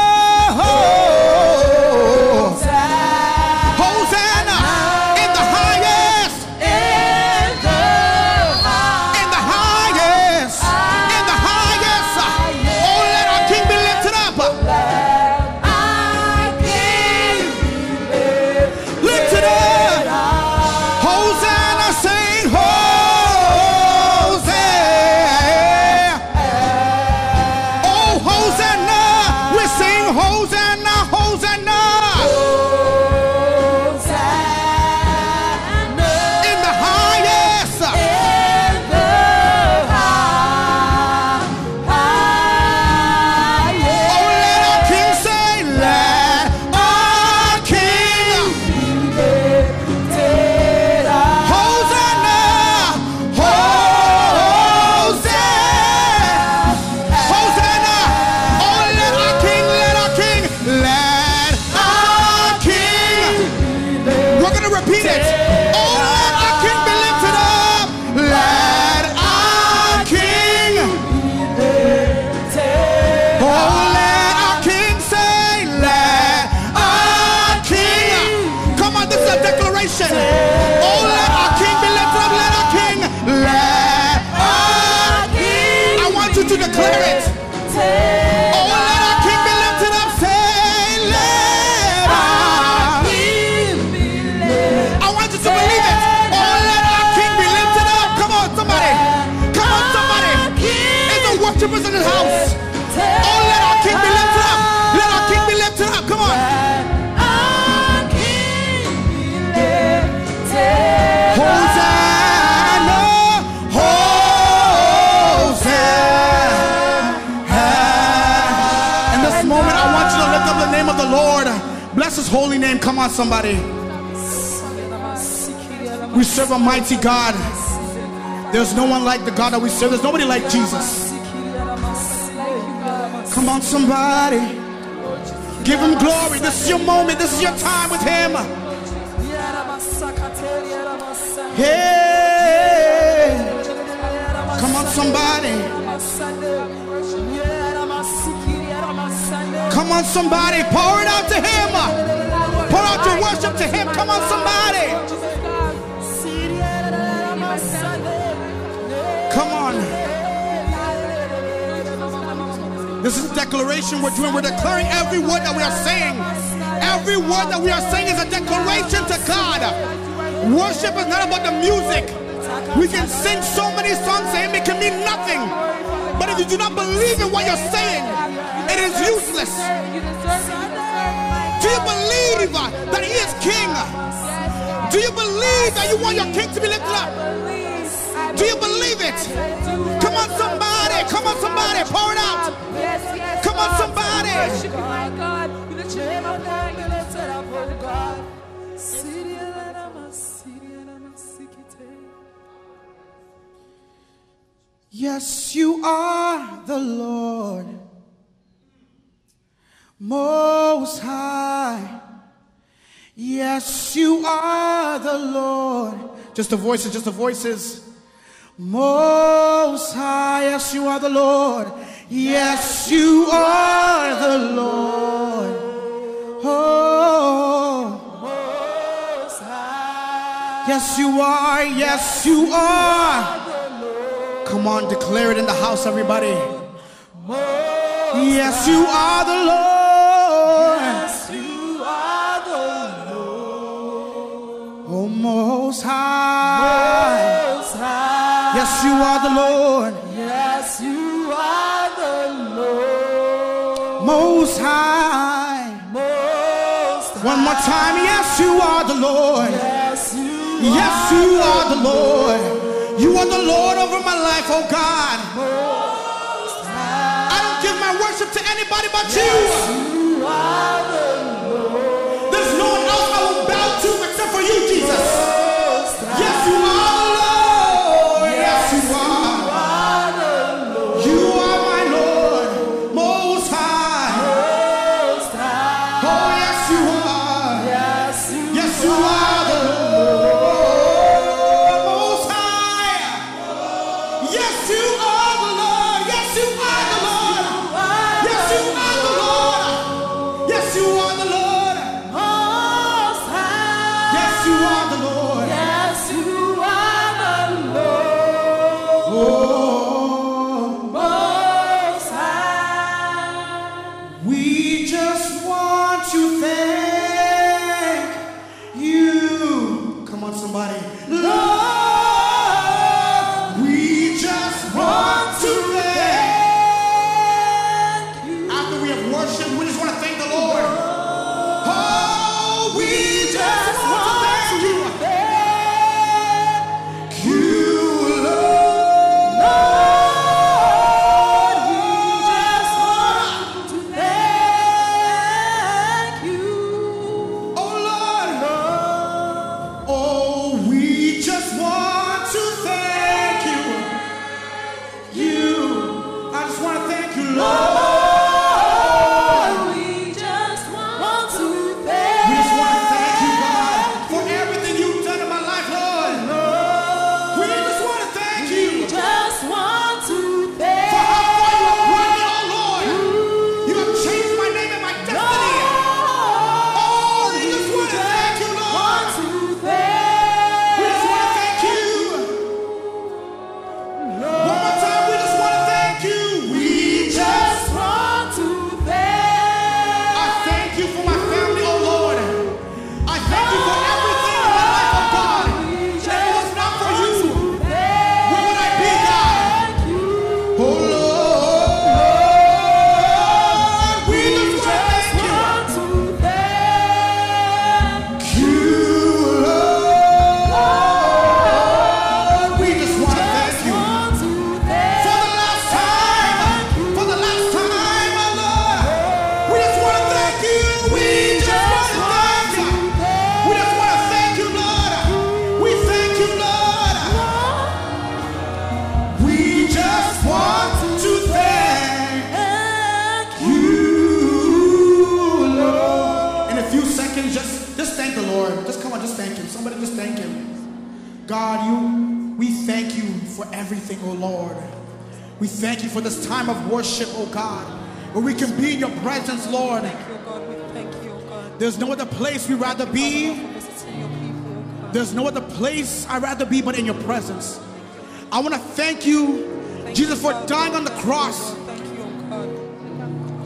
Hosanna in the highest. In the highest. In the highest. Oh, let our King be lifted up. Our King be Lifted up. Hosanna, sing Hosanna. Oh, Hosanna. We sing Hosanna, Hosanna. In the highest. Oh, let our King say, let our King. Hosanna. Hosanna. Oh, let our King, let our King, let our King. We're going to repeat it. Oh, let our King be lifted up. Let our King. Oh, let our King say, let our King. Come on, this is a declaration. Oh, let our King be lifted up. Let our King. Let our King. I want you to declare it. Oh, let our King be lifted up. Say, let our. I want you to believe it. Oh, let our King be lifted up. Come on, somebody. Come on, somebody. Is the worshipers in the house? Oh, let our King be lifted up. Let our King be lifted up. Come on. Hosanna. Hosanna. In this moment, I want you to lift up the name of the Lord. Bless his holy name. Come on, somebody. We serve a mighty God. There's no one like the God that we serve. There's nobody like Jesus. Come on, somebody. Give him glory. This is your moment. This is your time with him. Hey. Come on, somebody. Come on, somebody. Pour it out to him. Pour out your worship to him. Come on, somebody. This is a declaration we're doing. We're declaring every word that we are saying. Every word that we are saying is a declaration to God. Worship is not about the music. We can sing so many songs and it can mean nothing. But if you do not believe in what you're saying, it is useless. Do you believe that He is King? Do you believe that you want your King to be lifted up? Do you believe it? Come on, somebody. Come on, somebody. Pour it out. Come on, somebody. Yes, you are the Lord, Most High. Yes, you are the Lord. Just the voices, just the voices. Most High. Yes, you are the Lord. Yes, you are the Lord. Oh, Most High. Yes, you are. Yes, you are. Come on, declare it in the house, everybody. Yes, you are the Lord. Yes, you are the Lord. Oh, Most High. Most High. Yes, you are the Lord. Yes, you are the Lord. Most High. Most High. One more time. Yes, you are the Lord. Yes, you are the Lord. You are the Lord over my life, oh God. I don't give my worship to anybody but you. There's no one else I will bow to except for you, Jesus. Yes, you are the Lord. Yes, you are. You are my Lord, Most High. Oh, yes, you are. Yes, you are the Lord. God, we thank you for everything, oh Lord. We thank you for this time of worship, oh God, where we can be in your presence, Lord. Thank you, God. We thank you, oh God. There's no other place we'd rather be. There's no other place I'd rather be but in your presence. I want to thank you, Jesus, for dying on the cross. Thank you, oh God.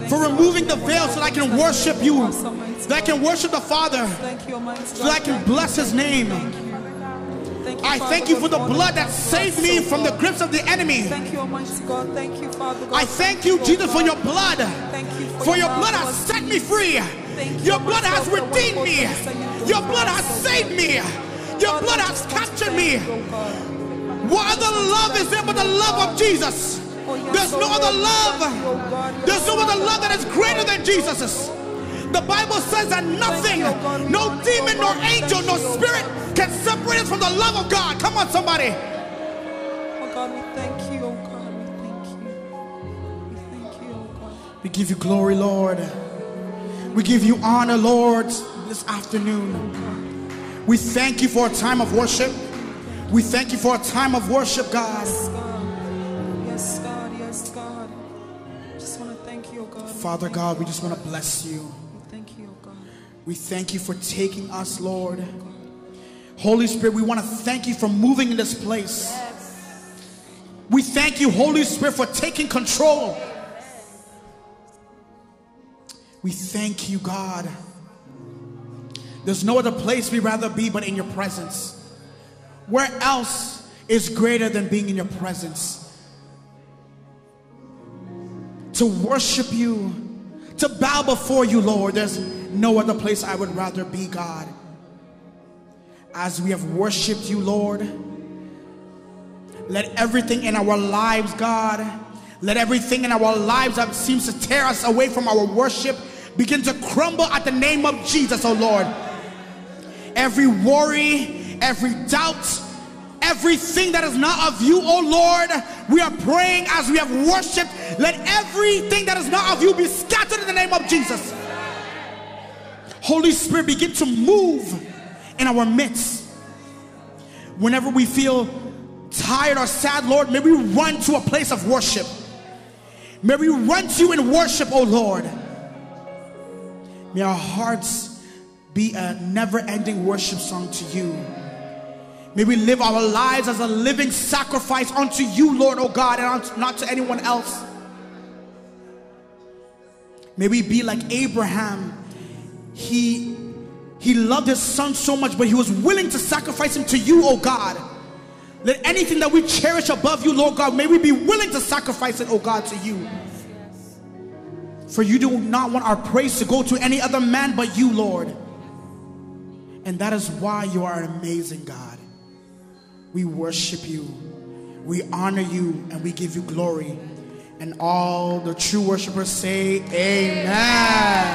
for removing the veil so that I can worship you, so that I can worship the Father, so that I can bless his name. I thank you for the blood that saved me from the grips of the enemy. Thank you, Almighty God. Thank you, Father God. I thank you, Jesus, for your blood. For your blood has set me free. Your blood has redeemed me. Your blood has saved me. Your blood has captured me. What other love is there but the love of Jesus? There's no other love. There's no other love that is greater than Jesus's. The Bible says that nothing, no demon, nor angel, nor spirit can separate us from the love of God. Come on, somebody. Oh God, we thank you. Oh God, we thank you. We thank you, oh God. We give you glory, Lord. We give you honor, Lord, this afternoon. We thank you for a time of worship. We thank you for a time of worship, God. Yes, God. Yes, God. Just want to thank you, oh God. Father God, we just want to bless you. Thank you, oh God. We thank you for taking us, Lord. Holy Spirit, we want to thank you for moving in this place. We thank you, Holy Spirit, for taking control. We thank you, God. There's no other place we'd rather be but in your presence. Where else is greater than being in your presence? To worship you, to bow before you, Lord. There's no other place I would rather be, God. As we have worshiped you, Lord, let everything in our lives, God, let everything in our lives that seems to tear us away from our worship begin to crumble at the name of Jesus, oh Lord. Every worry, every doubt, everything that is not of you, oh Lord, we are praying as we have worshiped, let everything that is not of you be scattered in the name of Jesus. Holy Spirit, begin to move in our midst. Whenever we feel tired or sad, Lord, may we run to a place of worship. May we run to you in worship, oh Lord. May our hearts be a never-ending worship song to you. May we live our lives as a living sacrifice unto you, Lord, oh God, and not to anyone else. May we be like Abraham. He loved his son so much, but he was willing to sacrifice him to you, oh God. Let anything that we cherish above you, Lord God, may we be willing to sacrifice it, oh God, to you. For you do not want our praise to go to any other man but you, Lord. And that is why you are an amazing God. We worship you, we honor you, and we give you glory. And all the true worshipers say amen.